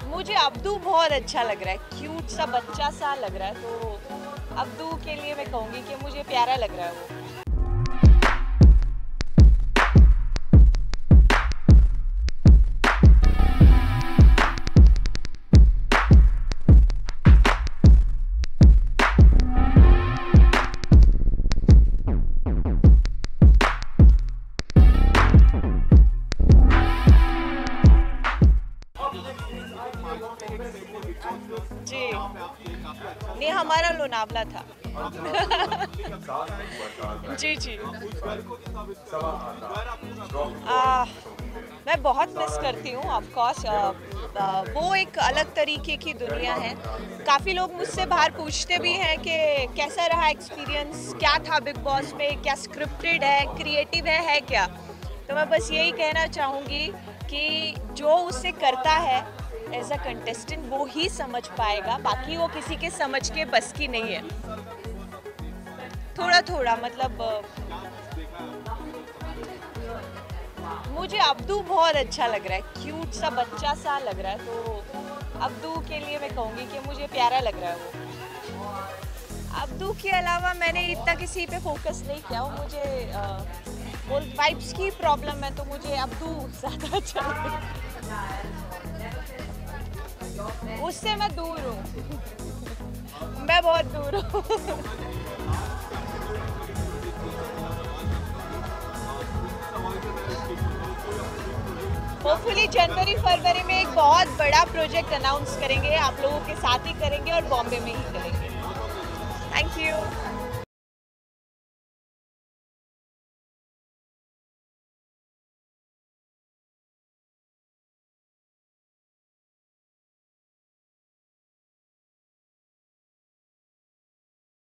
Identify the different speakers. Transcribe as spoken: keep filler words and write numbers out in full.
Speaker 1: मुझे अब्दू बहुत अच्छा लग रहा है, क्यूट सा बच्चा सा लग रहा है, तो अब्दू के लिए मैं कहूँगी कि मुझे प्यारा लग रहा है वो। जी नहीं, हमारा लोनावला था। जी जी आ, मैं बहुत मिस करती हूँ ऑफ कोर्स। वो एक अलग तरीके की दुनिया है। काफ़ी लोग मुझसे बाहर पूछते भी हैं कि कैसा रहा एक्सपीरियंस, क्या था बिग बॉस में, क्या स्क्रिप्टेड है, क्रिएटिव है है क्या। तो मैं बस यही कहना चाहूँगी कि जो उसे करता है एज अ कंटेस्टेंट वो ही समझ पाएगा, बाकी वो किसी के समझ के बस की नहीं है। थोड़ा थोड़ा मतलब मुझे अब्दू बहुत अच्छा लग रहा है, क्यूट सा बच्चा सा लग रहा है, तो अब्दू के लिए मैं कहूँगी कि मुझे प्यारा लग रहा है वो। अब्दू के अलावा मैंने इतना किसी पे फोकस नहीं किया। वो मुझे आ, वो वाइब्स की प्रॉब्लम है, तो मुझे अब्दू ज़्यादा अच्छा लगता है। उससे मैं दूर हूँ, मैं बहुत दूर हूँ। होपफुली जनवरी फरवरी में एक बहुत बड़ा प्रोजेक्ट अनाउंस करेंगे, आप लोगों के साथ ही करेंगे और बॉम्बे में ही करेंगे। Thank you.